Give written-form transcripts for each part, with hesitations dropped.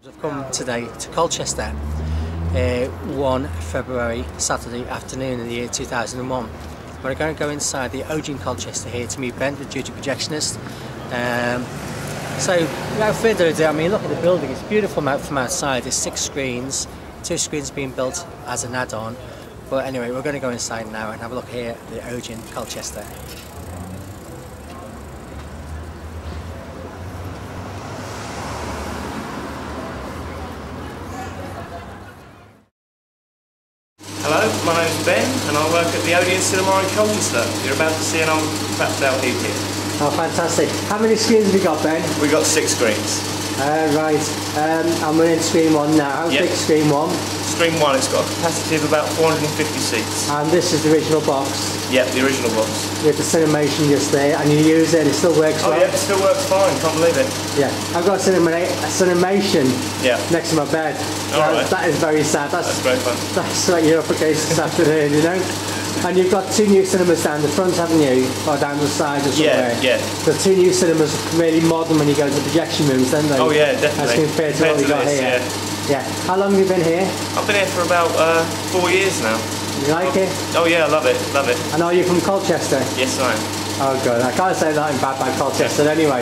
I've come today to Colchester, 1 February, Saturday afternoon in the year 2001. We're going to go inside the Odeon Colchester here to meet Ben, the duty projectionist. So without further ado, I mean, look at the building, it's beautiful from outside. There's 6 screens, 2 screens being built as an add-on. But anyway, we're going to go inside now and have a look here at the Odeon Colchester. Hello, my name's Ben and I work at the Odeon Cinema in Colchester. You're about to see an old crapped out heat here. Oh, fantastic. How many screens have we got, Ben? We've got 6 screens. Right, and we're in screen 1 now. How big screen 1? Screen 1, it's got a capacity of about 450 seats. And this is the original box? Yep, the original box. With the cinemation just there, and you use it, it still works well? Oh yeah, it still works fine, can't believe it. Yeah, I've got a cinemation next to my bed. Right. That is very sad. That's very fun. That's what you're up against this afternoon, you know? And you've got 2 new cinemas down the front, haven't you? Or down the side or somewhere? Yeah. The 2 new cinemas are really modern when you go to the projection rooms, don't they? Oh yeah, definitely. As compared to what we got here. Yeah. How long have you been here? I've been here for about 4 years now. You like it? Oh yeah, I love it, love it. And are you from Colchester? Yes, I am. Oh good, I can't say that in bad about Colchester anyway.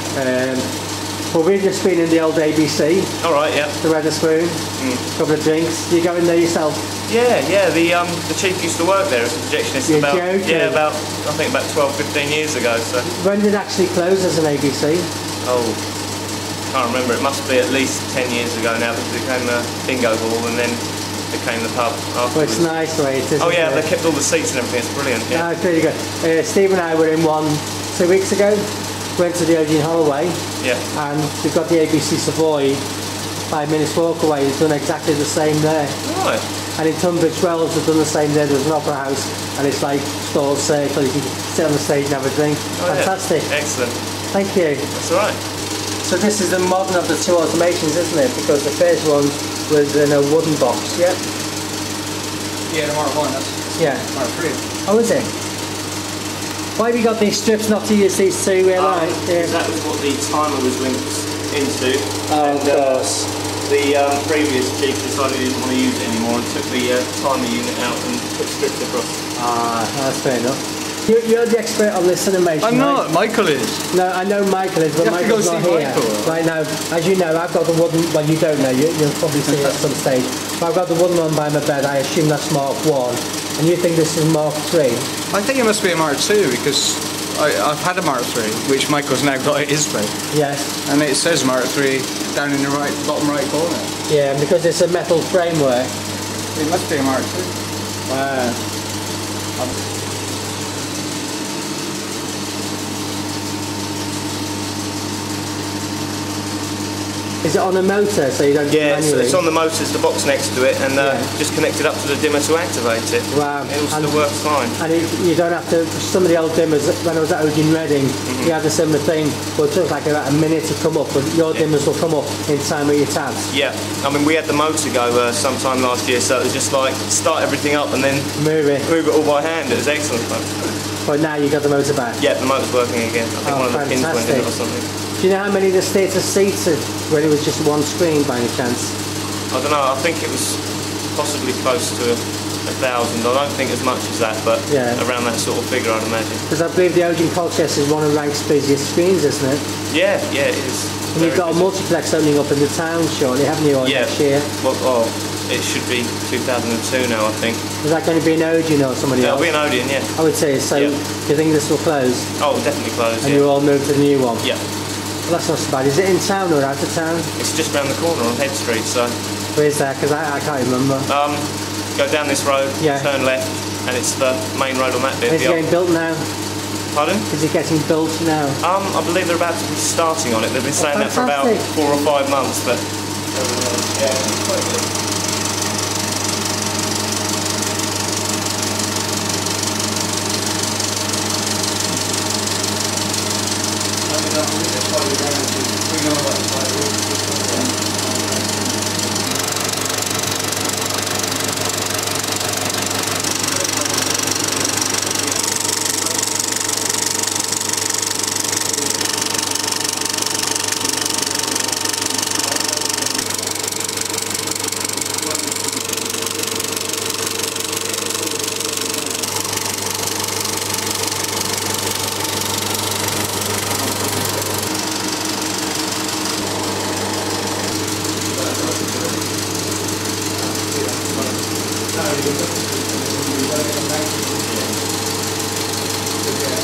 Well, we've just been in the old ABC. All right, yeah. The Wetherspoon, a couple of drinks. Do you go in there yourself? Yeah. The chief used to work there as a projectionist. You're joking? About I think about 12-15 years ago. So. When did it actually close as an ABC? Oh, can't remember. It must be at least 10 years ago now because it became a bingo hall and then became the pub afterwards. Well, it's nice the way it is. Oh yeah, they kept all the seats and everything. It's brilliant. Yeah. No, it's really good. Steve and I were in one 2 weeks ago. Went to the Odeon Holloway. Yeah. And we've got the ABC Savoy 5 minutes walk away. It's done exactly the same there. Right. And in Tunbridge Wells, they've done the same there. There's an opera house, and it's like stall circle. You can sit on the stage and have a drink. Oh, fantastic. Yeah. Excellent. Thank you. That's all right. So this is the modern of the 2 automations, isn't it? Because the first one was in a wooden box. Yeah. Yeah, the Mark 1. That's Mark 3. Oh, is it? Why have you got these strips not to use these 2? Because that was what the timer was linked into. Oh, of course. The previous chief decided he didn't want to use it anymore and took the timer unit out and put strips across. Ah, that's fair enough. You're the expert on this cinemation. I'm not, Michael is. No, I know Michael is, but Michael's not here. Right now, as you know, I've got the wooden, well you don't know, you'll probably see it at some stage. But I've got the wooden one by my bed, I assume that's Mark 1. And you think this is Mark 3? I think it must be a Mark 2 because I've had a Mark 3, which Michael's now got at his bed. Yes. And it says Mark 3 down in the bottom right corner. Yeah, because it's a metal framework. It must be a Mark 2. Wow. Is it on a motor so you don't do it manually? It's on the motors, the box next to it, and just connected up to the dimmer to activate it. Wow. It all still works fine. And you don't have to, some of the old dimmers, when I was at Odeon Reading, you had a similar thing, but it took like about a minute to come up, but your dimmers will come up in time with your tabs. Yeah, I mean we had the motor go sometime last year, so it was just like start everything up and then move it all by hand. It was excellent fun. But now you got the motor back? Yeah, the motor's working again. I think one of the pins went in or something. Do you know how many of the theatre seats are when it was just one screen by any chance? I don't know, I think it was possibly close to 1,000. I don't think as much as that, but around that sort of figure I'd imagine. Because I believe the Odeon Colchester is one of Rank's busiest screens, isn't it? Yeah, it is. And you've got a multiplex opening up in the town shortly, haven't you, next year? Well, it should be 2002 now, I think. Is that going to be an Odeon or somebody else? It'll be an Odeon, yeah. I would say so. Do you think this will close? Oh, definitely close, and you all move to the new one? Yeah. Well, that's not so bad. Is it in town or out of town? It's just round the corner on Head Street, so... Where's that? Because I can't remember. Go down this road, turn left, and it's the main road on that bit. Is it getting built now? Pardon? Is it getting built now? I believe they're about to be starting on it. They've been saying that for about 4 or 5 months, but...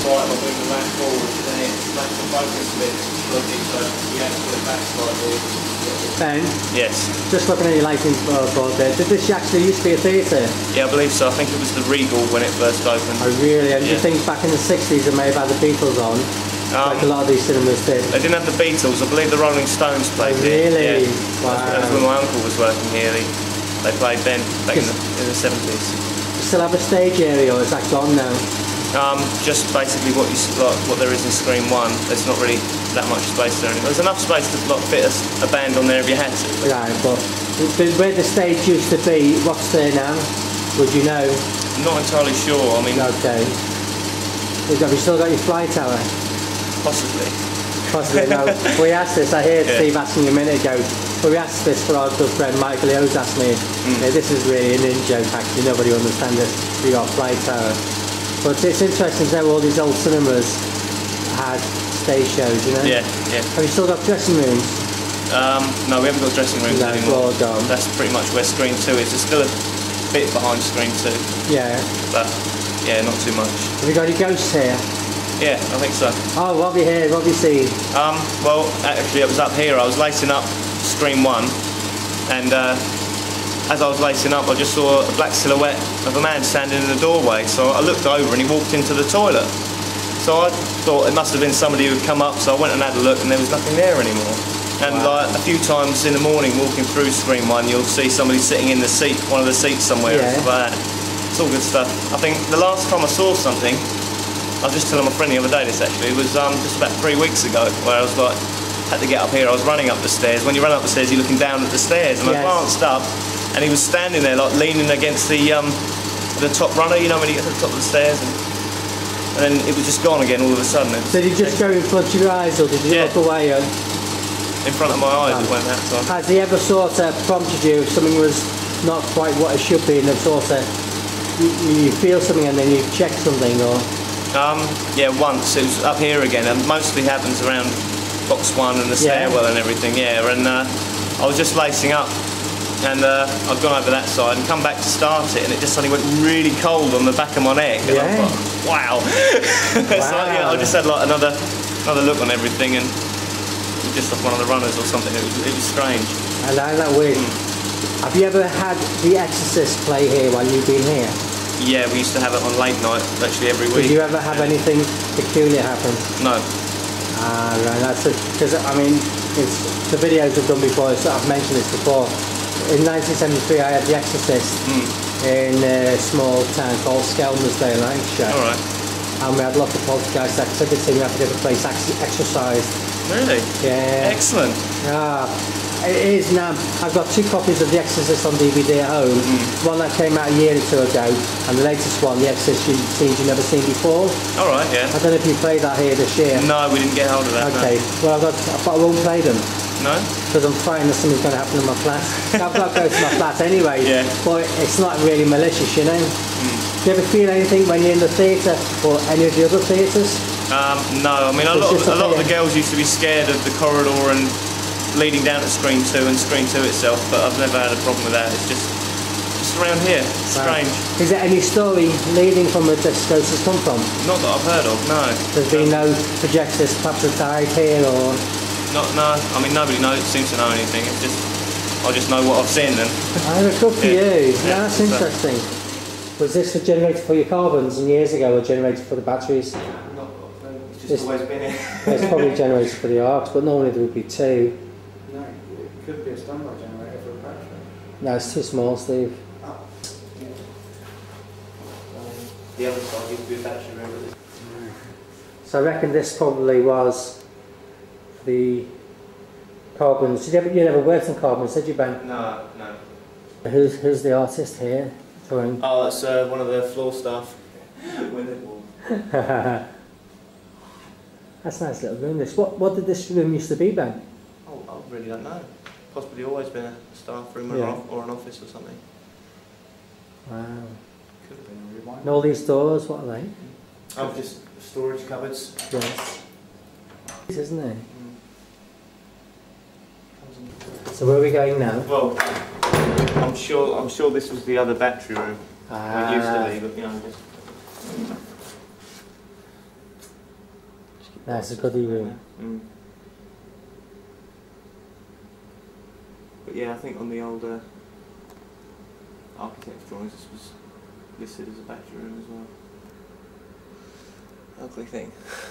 right and I bring the lamp forward, then it makes the focus a bit dodgy, so you have to put it back slightly. Ben? Yes. Just looking at your lighting board there, did this actually used to be a theatre? Yeah, I believe so. I think it was the Regal when it first opened. Oh really? And do you think back in the 60s it may have had the Beatles on? Like a lot of these cinemas did. They didn't have the Beatles, I believe the Rolling Stones played here. Really? Yeah. Wow. That's when my uncle was working here. They played then, back in the 70s. You still have a stage area or is that gone now? Just basically what there is in Screen 1. There's not really that much space there anymore. There's enough space to fit a band on there if you had to. Right, but where the stage used to be, what's there now? Would you know? I'm not entirely sure. I mean, okay. Have you still got your fly tower? Possibly. Possibly, no. We asked this, I heard Steve asking you a minute ago, but we asked this for our good friend Michael. He always asked me, this is really an in-joke actually, nobody understands this, we got a fly tower. But it's interesting to know all these old cinemas had stage shows, you know? Yeah, yeah. Have you still got dressing rooms? No, we haven't got dressing rooms anymore. That's pretty much where Screen 2 is. It's still a bit behind Screen 2. Yeah. But, yeah, not too much. Have you got any ghosts here? Yeah, I think so. Oh, what have you heard? What have you seen? Well, actually, I was up here. I was lacing up Screen 1, and as I was lacing up, I just saw a black silhouette of a man standing in the doorway. So I looked over, and he walked into the toilet. So I thought it must have been somebody who had come up. So I went and had a look, and there was nothing there anymore. And like a few times in the morning, walking through Screen 1, you'll see somebody sitting in the seat, one of the seats somewhere, and stuff like that. It's all good stuff. I think the last time I saw something, I was just telling my friend the other day this actually, it was just about 3 weeks ago, where I was like, had to get up here, I was running up the stairs. When you run up the stairs, you're looking down at the stairs, and I glanced up, and he was standing there like leaning against the top runner, you know, when you get to the top of the stairs, and then it was just gone again all of a sudden. Did he just go in front of your eyes, or did you look away? In front of my eyes it went that time. Has he ever sort of prompted you if something was not quite what it should be, and then sort of you feel something and then you check something, or? Yeah, once. It was up here again, and mostly happens around box 1 and the stairwell and everything, and I was just lacing up, and I'd gone over that side and come back to start it, and it just suddenly went really cold on the back of my neck, and I was like, wow. So I just had like another look on everything, and it was just like one of the runners or something. It was strange. I like that weird. Have you ever had The Exorcist play here while you've been here? Yeah, we used to have it on late night, actually every week. Did you ever have anything peculiar happen? No. Ah, right, that's it. Because, I mean, it's the videos I've done before, I've mentioned this before. In 1973, I had The Exorcist in a small town called Skelmersdale, Lancashire. Alright. And we had lots of poltergeist activity, we had to get the place exercised. Really? Yeah. Excellent. Yeah. It is now. I've got 2 copies of The Exorcist on DVD at home. One that came out a year or 2 ago, and the latest one, The Exorcist Scenes You've Never Seen Before. All right, yeah. I don't know if you played that here this year. No, we didn't get hold of that. Okay. No. Well, I won't play them. No? Because I'm frightened that something's going to happen in my flat. I've got to go to my flat anyway. Yeah. But it's not really malicious, you know. Do you ever feel anything when you're in the theatre or any of the other theatres? No. I mean, a lot of the girls used to be scared of the corridor and leading down to Screen 2 and Screen 2 itself, but I've never had a problem with that. It's just around here. It's strange. Is there any story leading from where this ghost has come from? Not that I've heard of, no. There's been no projectors perhaps have died here, or? No. I mean, nobody seems to know anything. It's just, I just know what I've seen then. Oh, good for you. Yeah, that's interesting. Was this a generator for your carbons and years ago, or a generator for the batteries? It's just always been here. It's probably a generator for the arcs, but normally there would be 2. No, it could be a standby generator for a battery. No, it's too small, Steve. Oh. Yeah. The other side used to be a battery room. So I reckon this probably was the carbons. You never worked on carbons, did you, Ben? No. Who's the artist here? Drawing? Oh, that's one of the floor staff. That's a nice little room. This. What did this room used to be, Ben? Oh, I really don't know. Possibly always been a staff room or an office or something. Wow. Could have been a rewind. And all these doors, what are they? Oh, just storage cupboards. Yes. Isn't it? So where are we going now? Well, I'm sure this was the other battery room. It used to be, but you know. That's a goodie room. Mm. But yeah, I think on the older architect's drawings this was listed as a bedroom as well. Ugly thing.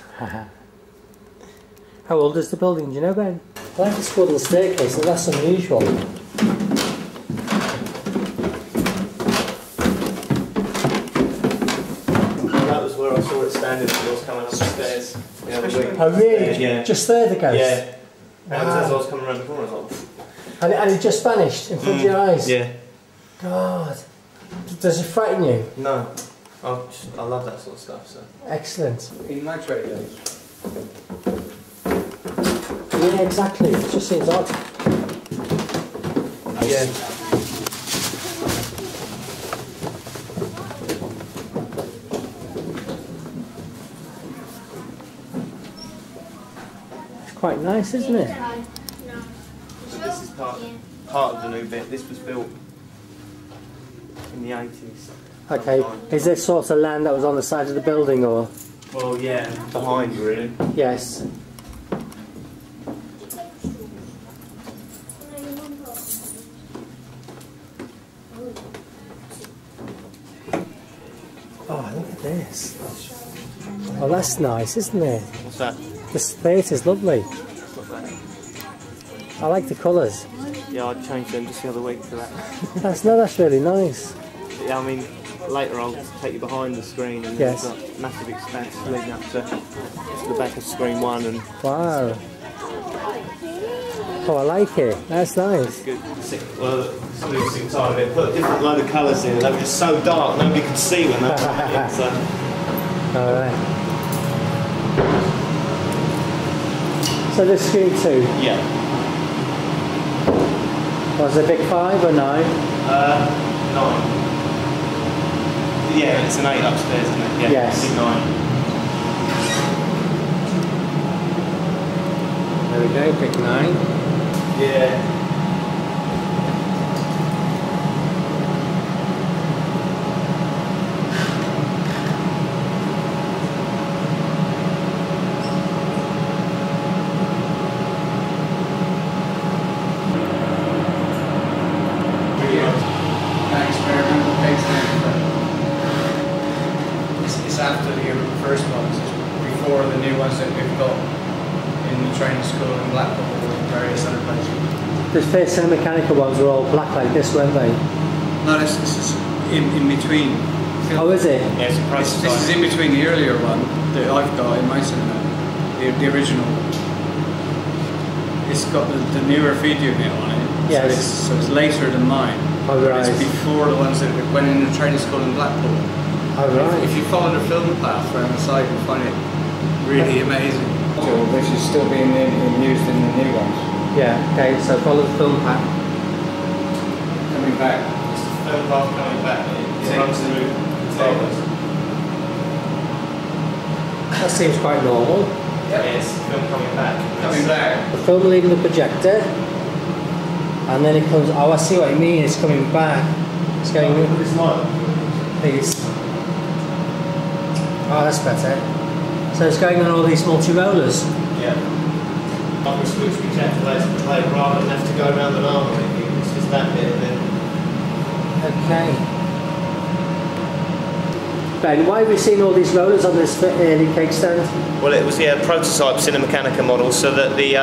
How old is the building, do you know, Ben? I like this wooden staircase, so that's unusual. That was where I saw it standing as I was coming up the stairs. The other week. Oh really? Yeah. Just there the ghost? Yeah. Wow. And as I was coming around the corner I was like... And it just vanished in front of your eyes? Yeah. God. Does it frighten you? No. I love that sort of stuff, so... Excellent. In my trade days. Yeah, exactly. It just seems odd. Yeah. It's quite nice, isn't it? So this is part of the new bit. This was built in the 80s. Okay. Is this sort of land that was on the side of the building, or? Well, yeah, behind really. Yes. Oh, look at this. Oh, that's nice, isn't it? What's that? This theatre is lovely. What's that? I like the colours. Yeah, I changed them just the other week for that. That's really nice. Yeah, I mean, later I'll take you behind the screen and Yes. there's a massive expanse leading up to the back of screen one and Wow. Oh, I like it. That's nice. good. Well, somebody was sick and tired of it. Put a different load of colours in and they were just so dark nobody could see when they were in. So. Alright. So there's screen 2. Yeah. Was it big 5 or 9? 9. Yeah, it's an 8 upstairs, isn't it? Yeah, Yes. Big 9. There we go, pick 9. Yeah. It's after the first ones, it's before the new ones that we've got in the training school in Blackpool and various other places. The first and mechanical ones were all black like this, weren't they? No, this is in between. Oh, is it? Yeah, it's a process. This is in between the earlier one that I've got in my cinema, the original. It's got the newer feed unit on it, Yes. so it's later than mine. Oh, right. It's before the ones that went in the training school in Blackpool. Oh, right. If you follow the film path around the side, you'll find it really amazing. Which is still being used in the new ones. Yeah, okay, so follow the film path. Coming back. It's the film path coming back. It runs through the tables. That seems quite normal. Yeah, it's the film coming back. Coming back. The film leaving the projector, and then it comes. Oh, I see what you mean. It's coming back. It's going. It's not. Please. Oh, that's better. So it's going on all these multi-rollers. Yeah. Like we switch which activates the plate rather than have to go around an arm or anything. It's just that bit and then. Okay. Ben, why have we seen all these rollers on this early cake stand? Well, it was prototype Cinemechanica model, so that the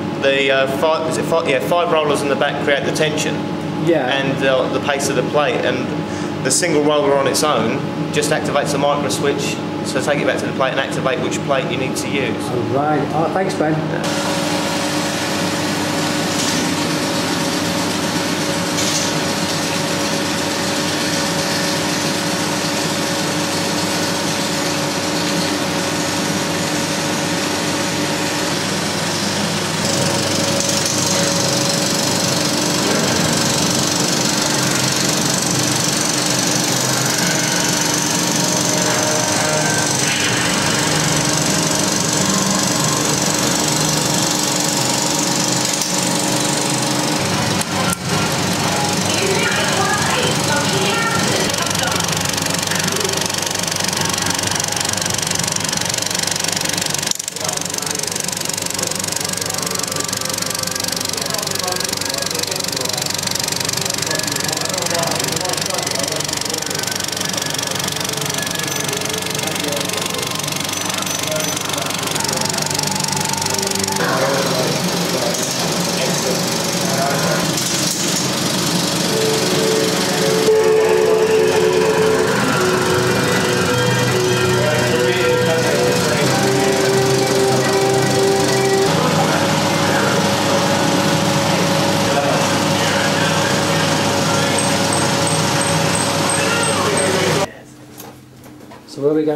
five rollers in the back create the tension. Yeah. And the pace of the plate, and the single roller on its own just activates a micro switch. So take it back to the plate and activate which plate you need to use. Right. Oh, thanks, Ben.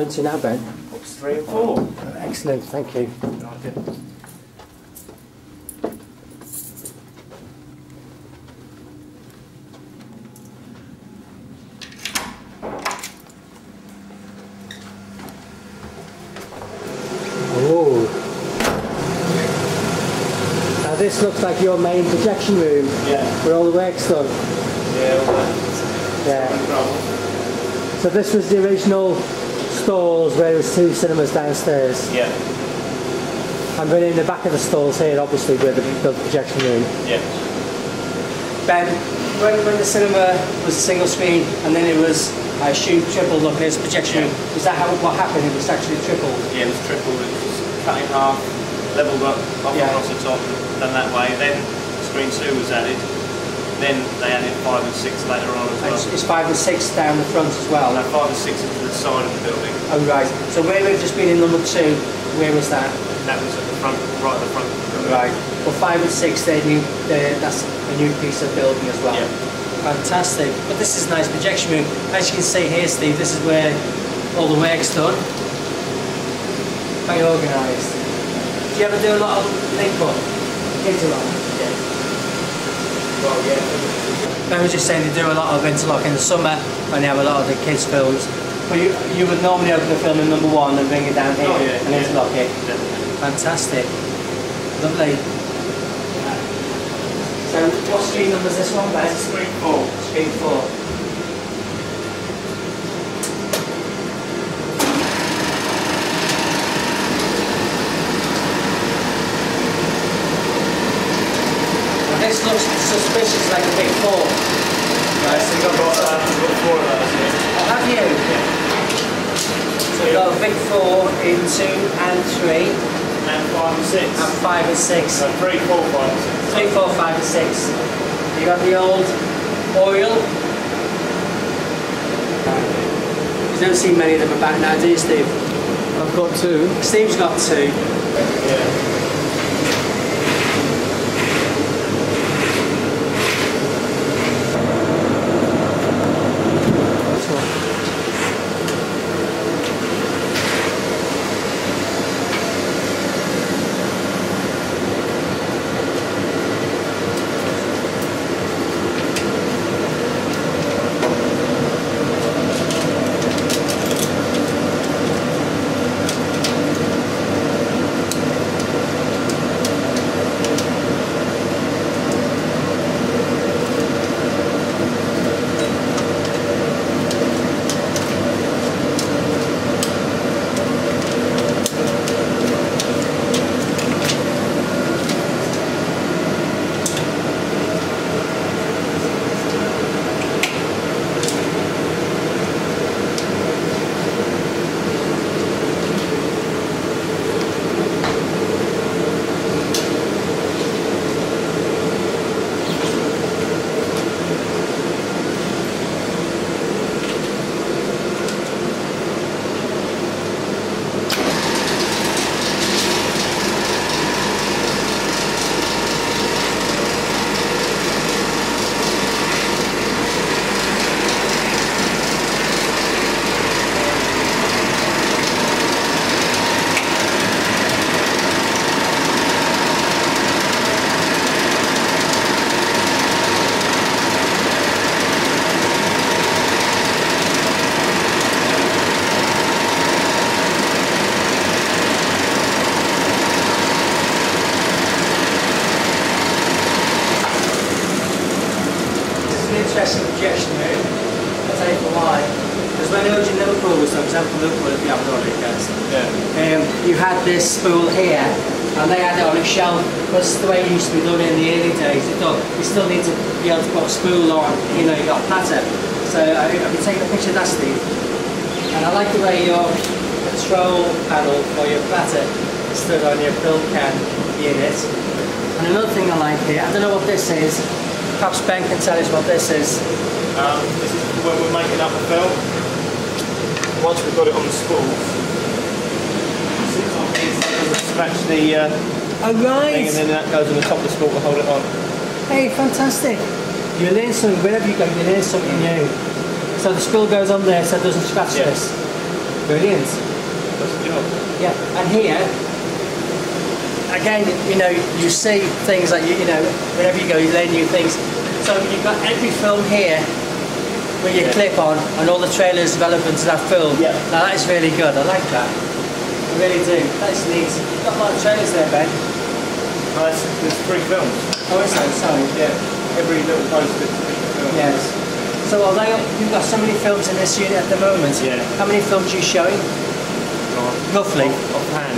going to now, Ben? Box 3 and 4. Excellent, thank you. Oh. Now this looks like your main projection room. Yeah. Where all the work's done. Yeah, all that. Yeah. So this was the original stalls where there was 2 cinemas downstairs. Yeah. And then in the back of the stalls here, obviously, where the projection room. Yeah. Ben, when the cinema was a single screen and then it was, I assume, triple looking as projection room, is that what happened? It was actually tripled? Yeah, it was tripled. It was cut in half, levelled up across the top, done that way. Then screen 2 was added. Then they added 5 and 6 later on as well. It's 5 and 6 down the front as well? No, 5 and 6 is to the side of the building. Oh right. So where we've just been in number 2, where was that? That was at the front, right at the front of the building. Right. Well, 5 and 6, that's a new piece of building as well. Yeah. Fantastic. But this is a nice projection room. As you can see here, Steve, this is where all the work's done. Very organised. Do you ever do a lot of link up? Kids a lot? Yeah. Well, yeah. I was just saying they do a lot of interlock in the summer when they have a lot of the kids' films. But you would normally open the film in number 1 and bring it down here and interlock it. Definitely. Fantastic. Lovely. So what screen number is this one, Ben? Screen 4. Screen 4. This looks suspicious like a big 4. Right, so you've got 4 of those here. Oh, have you? Yeah. So we've got a big 4 in 2 and 3. And 5 and 6. And 5 and 6. So 3, 4, 5 and 6. 3, 4, 5 and 6. You got the old oil. You don't see many of them about now, do you, Steve? I've got 2. Steve's got 2. Yeah. Interesting projection room. I'll tell you for why. Because when Odeon Liverpool was done, for example, Liverpool, if you haven't already guessed, you had this spool here, and they had it on a shelf. That's the way it used to be done in the early days. You still need to be able to put a spool on, you know, you got a platter. So I've been taking a picture of that, Steve. And I like the way your control panel for your platter stood on your film can unit. And another thing I like here, I don't know what this is. Perhaps Ben can tell us what this is. This is when we're making up the film. Once we've got it on the spools, scratch the Oh right! thing, and then that goes on the top of the spool to hold it on. Hey, fantastic! You learn something, wherever you go, you learn something new. So the spool goes on there so it doesn't scratch this. Brilliant. That's the job. Yeah, and here, again, you know, you see things like, you know, whenever you go, you learn new things. So you've got every film here where you clip on, and all the trailers relevant to that film. Yeah. Now that is really good, I like that. I really do. That's neat. You've got a lot of trailers there, Ben. No, there's 3 films. Oh, is that so? Yeah. Every little post is a different film. Yes. So although you've got so many films in this unit at the moment, Yeah. how many films are you showing? Roughly? Offhand.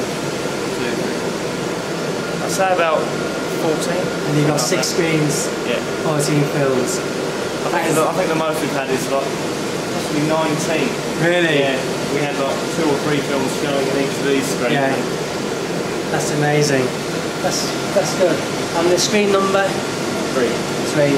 I'd say about 14. And you've got 6 screens, Yeah. 14 films. I think the most we've had is like possibly 19. Really? Yeah. We had like 2 or 3 films showing in each of these screens. Yeah. That's amazing. That's good. And the screen number? 3. 3.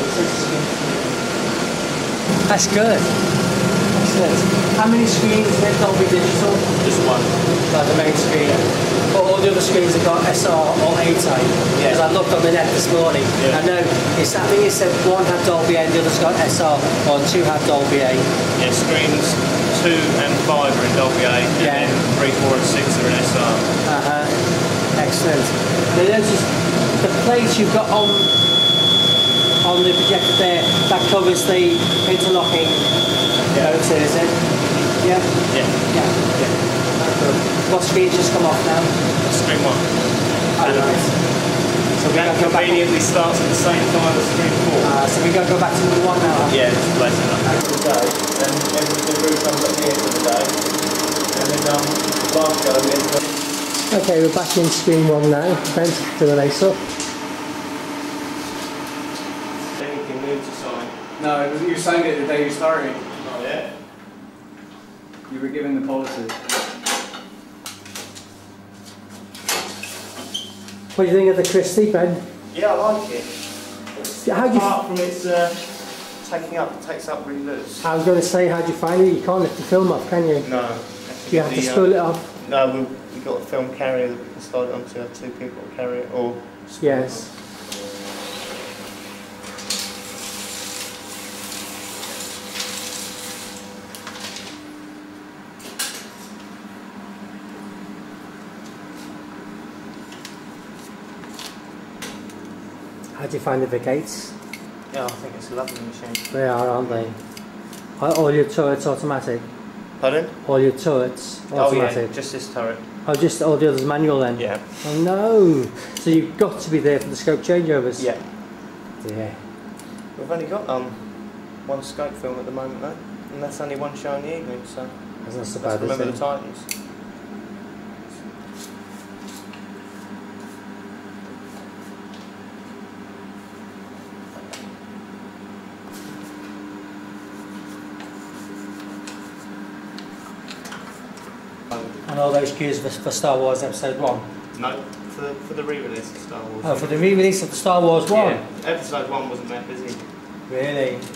That's good. Excellent. How many screens with Dolby Digital? Just 1. Like the main screen. But all the other screens have got SR or A-type. Yeah. Because I looked on the net this morning. Yeah. I know, I think it said 1 had Dolby A, the other's got SR, or 2 had Dolby A. Yeah, screens 2 and 5 are in Dolby A, and Yeah. then 3, 4 and 6 are in SR. Excellent. And I noticed the plate you've got on the projector there, that covers the interlocking motor, is it? Yeah? Yeah. Yeah. That's good. What screen just come off now? Screen 1. Oh, right. So we That gotta go back. conveniently starts at the same time as screen 4. So we gotta go back to number 1 now. Yeah, it's later enough. For the day, then the group comes up here for the day, and then last go into. Okay, we're back in screen 1 now. Ben, do the lace up. Anything new to sign? No, you signed it the day you started. Not yet. You were given the policy. What do you think of the Christie, Ben? Yeah, I like it. How do you? Apart from its takes up really loose. I was going to say, how do you find it? You can't lift the film off, can you? No. You have to spool it off. No, we've got a film carrier that we can slide it onto. Have 2 people to carry it, or Yes. How do you find the Vigates? Yeah, I think it's a lovely machine. They are, aren't they? Are all your turrets automatic? Pardon? All your turrets automatic? Oh yeah, just this turret. Oh, just all the others manual then? Yeah. Oh no! So you've got to be there for the scope changeovers? Yeah. Yeah. We've only got 1 scope film at the moment though, and that's only 1 show in the evening, so That's not so let's bad, is remember it? the Titans. And all those cues for Star Wars Episode 1? No, for the re-release of Star Wars. Oh, for the re-release of the Star Wars 1? Yeah, Episode 1 wasn't that busy. Really? No.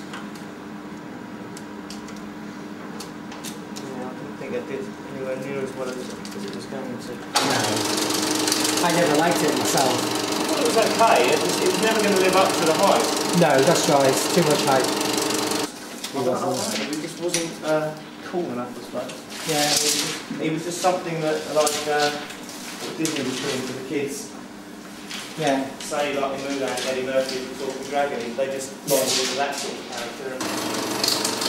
Yeah, I didn't think it did anywhere near as well as it was going to. No. I never liked it myself. Well, it was okay, it was never going to live up to the hype. No, that's right, it's too much hype. It just wasn't cool enough, I suppose. Yeah. It was just something that, like, Disney was doing for the kids. Yeah. Say, like in Mulan, Eddie Murphy was talking dragon, they just rolled into that sort of character.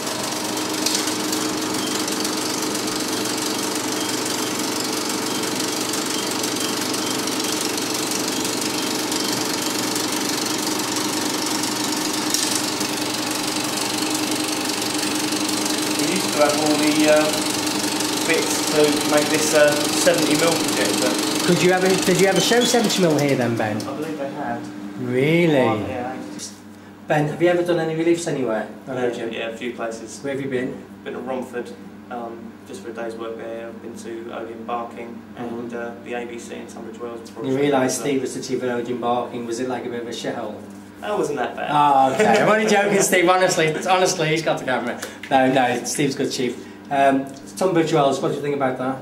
We used to have all the bits to make this 70mm projector. Did you ever show 70mm here then, Ben? I believe they have. Really? Yeah. Ben, have you ever done any reliefs anywhere? Yeah, a few places. Where have you been? Been to Romford, just for a day's work there. I've been to Odeon Barking and the ABC in Tunbridge Wells. You realise Steve was the chief of Odeon Barking. Was it like a bit of a shithole? That wasn't that bad. Oh, okay. I'm only joking, Steve. Honestly, he's got the camera. No, Steve's good chief. Tunbridge Wells, what do you think about that?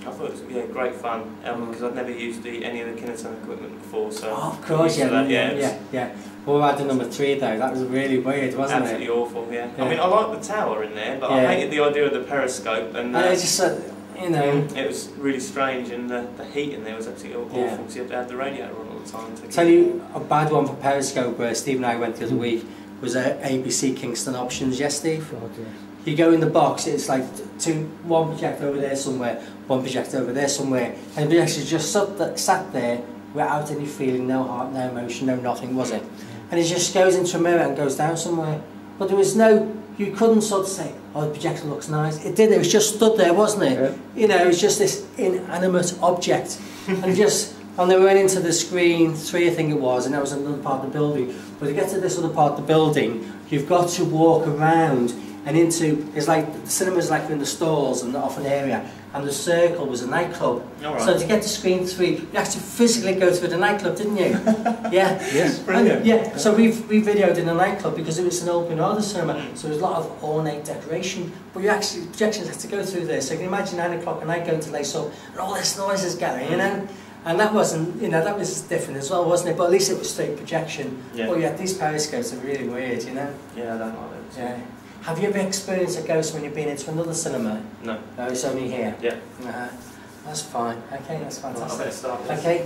I thought it was great fun because I'd never used any of the Kineton equipment before. So of course, yeah. Well, we had the number 3 though. That was really weird, wasn't absolutely it? awful. Yeah. I mean, I liked the tower in there, but I hated the idea of the periscope. And it's just you know, it was really strange, and the heat in there was absolutely awful because you had to have the radiator on all the time. Tell you a bad one for periscope where Steve and I went the other week was ABC Kingston options. Yes, Steve. God, yeah. You go in the box, it's like one projector over there somewhere, one projector over there somewhere, and the projector just sat there without any feeling, no heart, no emotion, no nothing, was it? And it just goes into a mirror and goes down somewhere. But there was no, you couldn't sort of say, oh, the projector looks nice. It did, it was just stood there, wasn't it? Yeah. You know, it was just this inanimate object. And they went into the screen 3, I think it was, and that was another part of the building. But to get to this other part of the building, you've got to walk around and into, it's like, the cinema's like in the stalls and off an area, and the circle was a nightclub. Right. So to get to screen 3, you actually physically go through the nightclub, didn't you? Yeah. Yes, brilliant. Yeah, so we videoed in a nightclub because it was an open order cinema, so there was a lot of ornate decoration, but you actually, projections had to go through there, so you can imagine 9 o'clock at night going to lace up, and all this noise is going, you know? And that wasn't, you know, that was different as well, wasn't it? But at least it was straight projection. Yeah. But yeah, these periscopes are really weird, you know? Yeah, I don't like those. Yeah. Have you ever experienced a ghost when you've been into another cinema? No. No, it's only here? Yeah. That's fine. Okay, that's fantastic. Well, I better start this. Okay.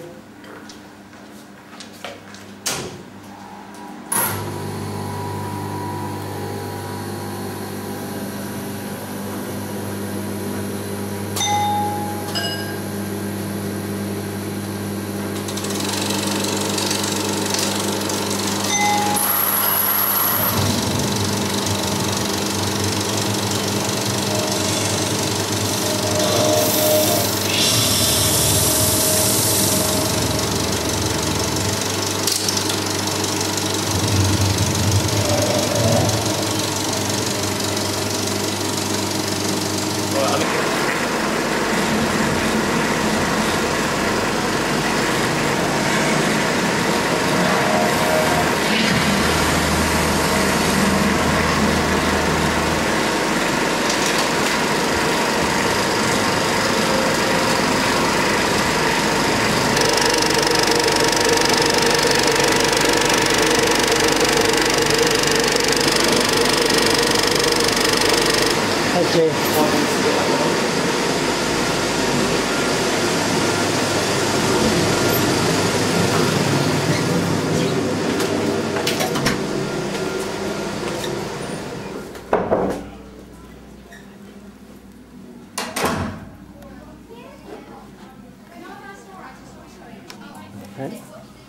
Okay.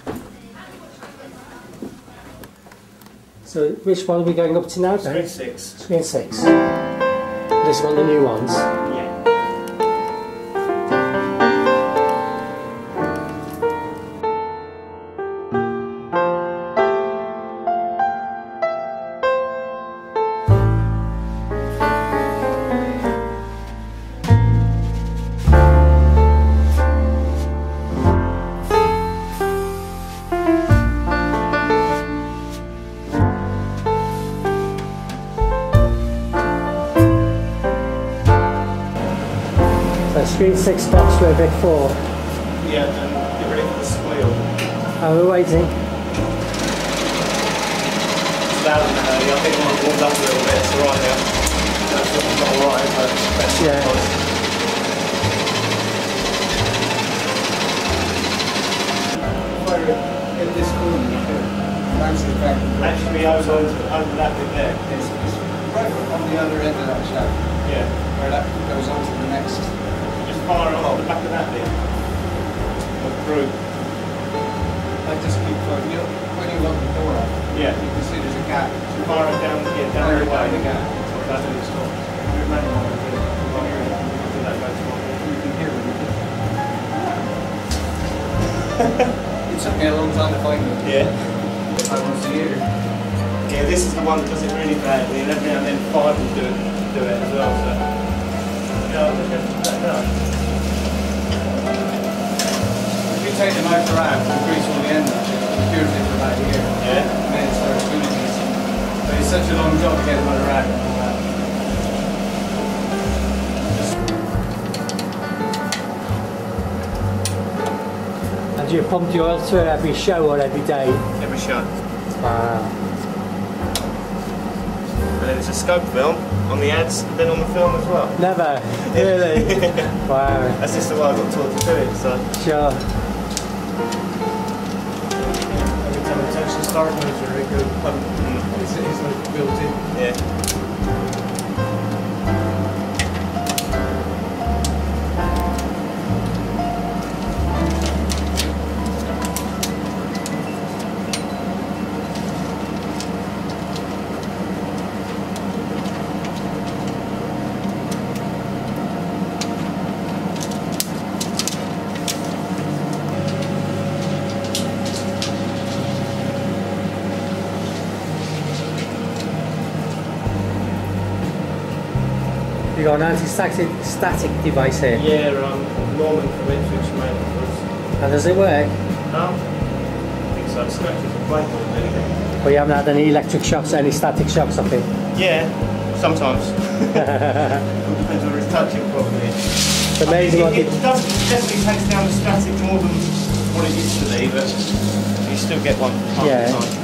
So which one are we going up to now? Screen 6. Screen 6. This is one of the new ones. Yeah. Screen 6 box with a big 4. Yeah, and get ready for the squeal. Oh, we're waiting. It's loud in there. I think when it warmed up a little bit, it's alright now. That's not alright, but that's In this corner, you could bounce it back. Actually, I was over that bit there. It's right on the other end of that shaft. Yeah. Where that goes on to the next. Just fire on the back of that bit. Or through. I just keep going. When you lock the door up, yeah, you can see there's a gap. So fire it down, down the way. The gap. That's when it stops. You're manual. You can hear it. It took me a long time to find it. Yeah. I was here. Yeah, this is the one that does it really badly, and every now and then 5 will do it as well. So, yeah, I'll just have to put that down. If you take the motor out and grease all the ends, it cures it for about a year. Yeah. And then it starts doing it. But it's such a long job to get the motor out. do you pump the oil through it every show or every day? Every show. Wow. And then it's a scope film on the ads, then on the film as well. Never? Really? Wow. That's just the way I got taught to do it, so. Sure. Every time I touch the start motor, it goes pump. It's like built in. Yeah. You got an anti-static device here. Yeah, Norman from Ipswich made it for us. And does it work? No? I think so. The scratches are quite good, anything. But you haven't had any electric shocks, any static shocks off it? Yeah, sometimes. Depends whether it's touching properly. It's amazing what it does definitely takes down the static more than what it used to be, but you still get one half the time.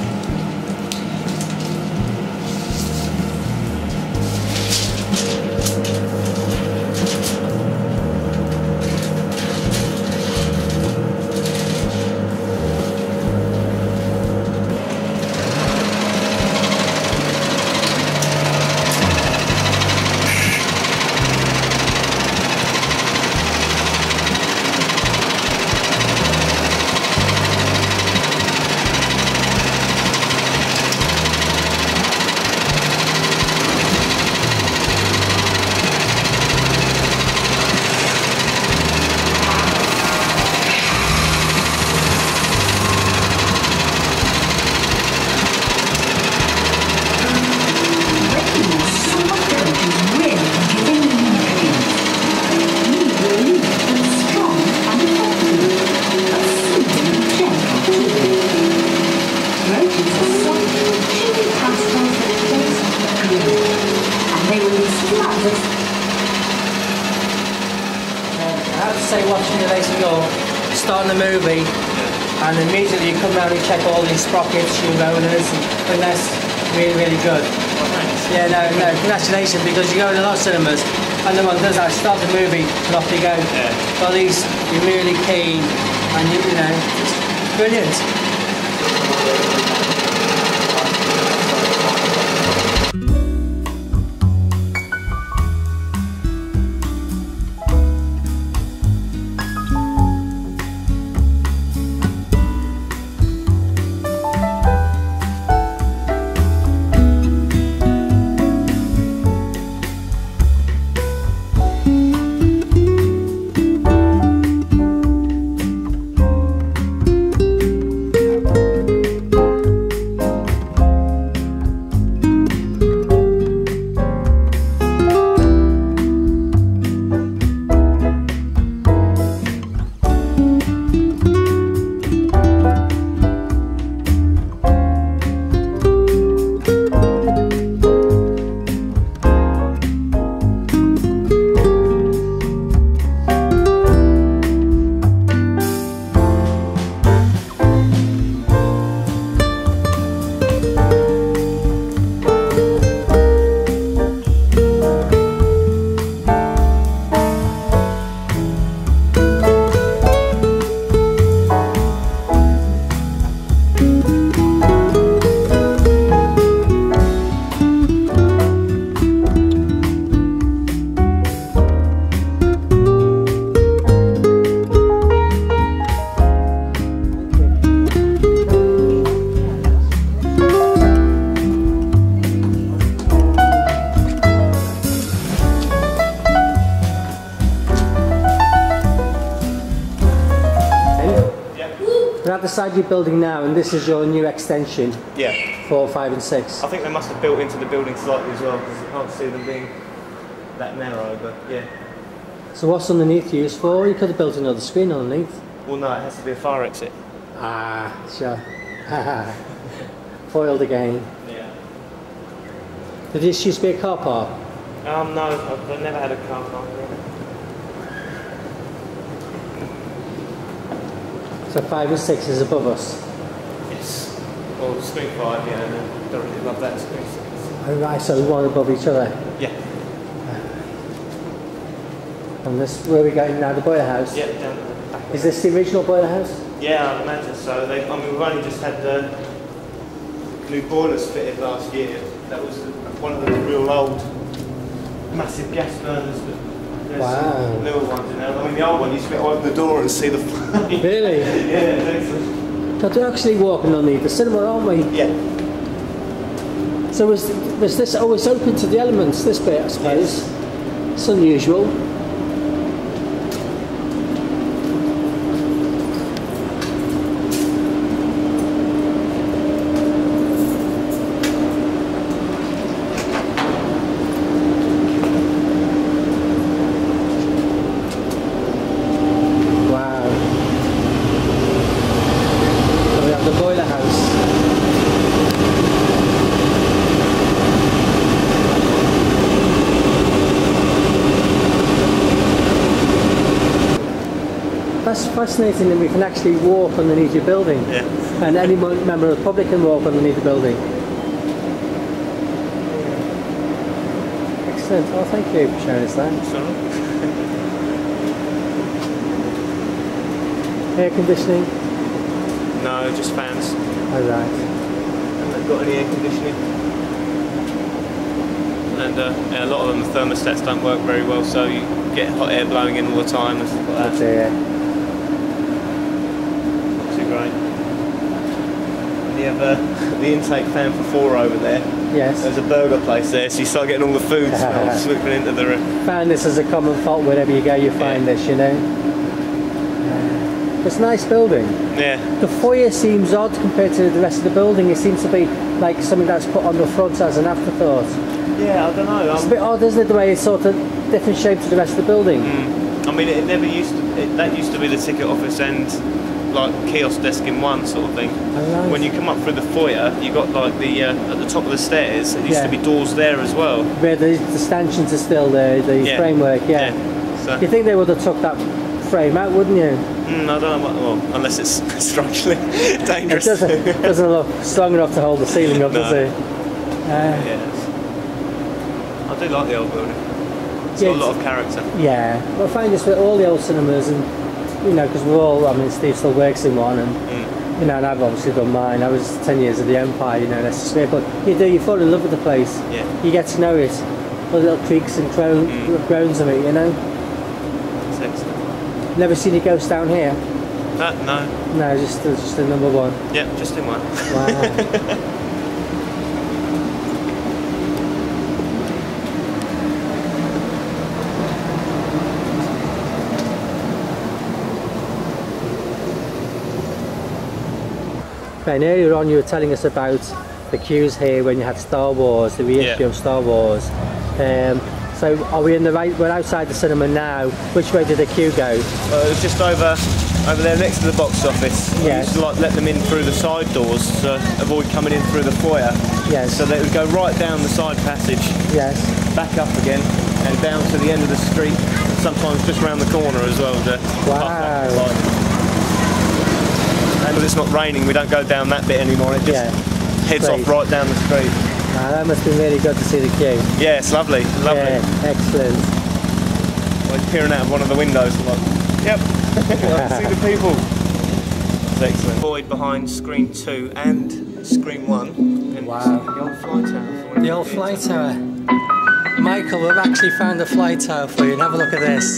Watching the laser go, starting the movie, and immediately you come round and check all these sprockets, your rollers, and that's really, really good. Oh, thanks. Yeah, no, congratulations, because you go to a lot of cinemas, and the one does that, start the movie, and off you go. Yeah. Well, these, you're really keen, and you know, it's brilliant. We're at the side you're building now, and this is your new extension. Yeah. 4, 5 and 6. I think they must have built into the building slightly as well, because you can't see them being that narrow, but yeah. So what's underneath used for? You could have built another screen underneath. Well, no, it has to be a fire exit. Ah, sure. Foiled again. Yeah. Did this used to be a car park? No, I've never had a car park. So 5 and 6 is above us. Yes. Well, screen 5, yeah, and don't really love that screen 6. Oh right, so one above each other. Yeah. And this where we're going now, the boiler house? Yeah, down at the back. Is this the original boiler house? Yeah, I'd imagine so. I mean, we've only just had the new boilers fitted last year. That was one of the real old, massive gas burners. But there's some newer ones in there. I mean, the old one used to be able to open the door and see the flame. Really? Yeah, excellent. So we're actually walking underneath the cinema, aren't we? Yeah. So was this always open to the elements, this bit, I suppose? Yes. It's unusual. Wow. So we have the boiler house. That's fascinating that we can actually walk underneath your building. Yeah. And any member of the public can walk underneath the building. Excellent. Well, thank you for showing us that. Sorry. Air conditioning? No, just fans. Oh, right. And they've got any air conditioning. And yeah, a lot of them, the thermostats don't work very well, so you get hot air blowing in all the time and stuff like that. Oh dear. Not too great. And you have the intake fan for 4 over there. Yes. There's a burger place there, so you start getting all the food smells swooping into the room. Found this as a common fault wherever you go, you find this, you know. It's a nice building. Yeah. The foyer seems odd compared to the rest of the building. It seems to be like something that's put on the front as an afterthought. Yeah, I don't know. It's a bit odd, isn't it, the way it's sort of different shape to the rest of the building. I mean, it never used to. That used to be the ticket office and like kiosk desk in one sort of thing. Oh, right. When you come up through the foyer, you got like the at the top of the stairs. It used to be doors there as well. Where the stanchions are still there, the framework. Yeah. So. You think they would have took that frame out, wouldn't you? I don't know. Well, unless it's structurally dangerous. It doesn't look strong enough to hold the ceiling up, does it? Yes. I do like the old building. It's got a lot of character. Yeah, well, I find this with all the old cinemas, and you know, because we're all. I mean, Steve still works in one, and you know, and I've obviously done mine. I was 10 years at the Empire, you know, that's just me. But you fall in love with the place. Yeah. You get to know it, all the little creaks and groans of it, you know. It's excellent. Never seen a ghost down here? No. No, just the number one. Yeah, just in one. Wow. Ben, earlier on you were telling us about the queues here when you had Star Wars, the reissue of Star Wars. So are we in the right, we're outside the cinema now. Which way did the queue go? It was just over there next to the box office. Yes. We used to like let them in through the side doors to avoid coming in through the foyer. Yes. So they would go right down the side passage. Yes. Back up again and down to the end of the street. And sometimes just round the corner as well. Wow. And when it's not raining, we don't go down that bit anymore. It just heads off right down the street. That must have been really good to see the queue. Yeah, it's lovely. Lovely. Yeah, excellent. Like peering out of one of the windows. I'm like, yep. I can see the people. It's excellent. Void behind screen 2 and screen 1. And wow. The old fly tower. The old fly tower. Michael, we've actually found a fly tower for you. Have a look at this.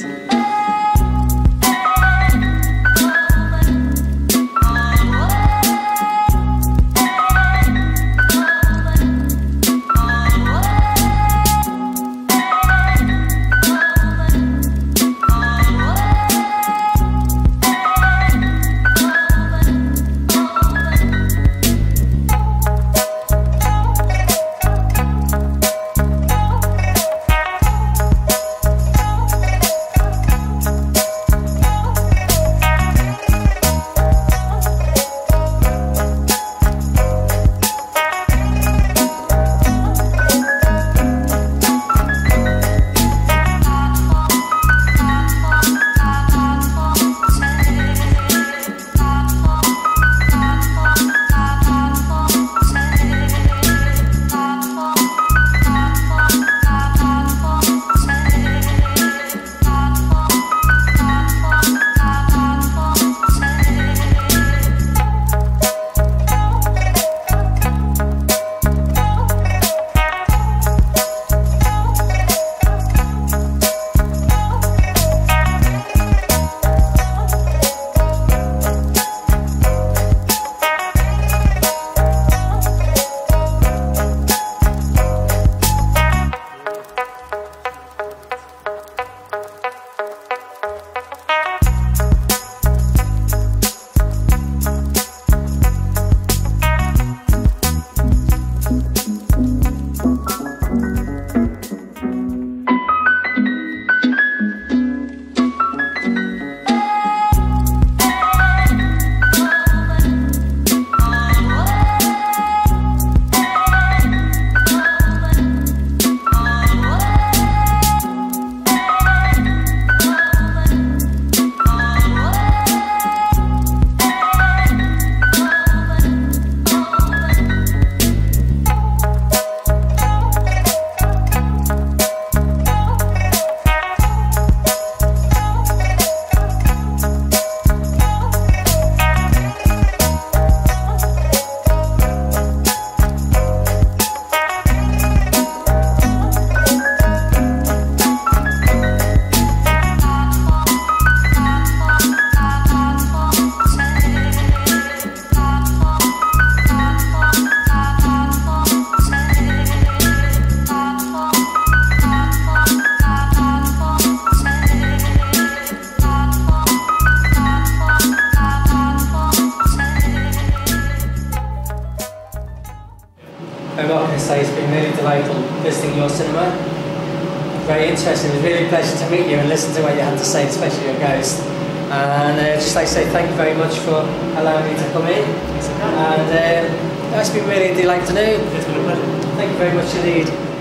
your cinema. Very interesting. It was really a pleasure to meet you and listen to what you had to say, especially your Ghost. And just like I say, thank you very much for allowing me to come in. And it's been really a delight to know. It's been a pleasure. Thank you very much indeed.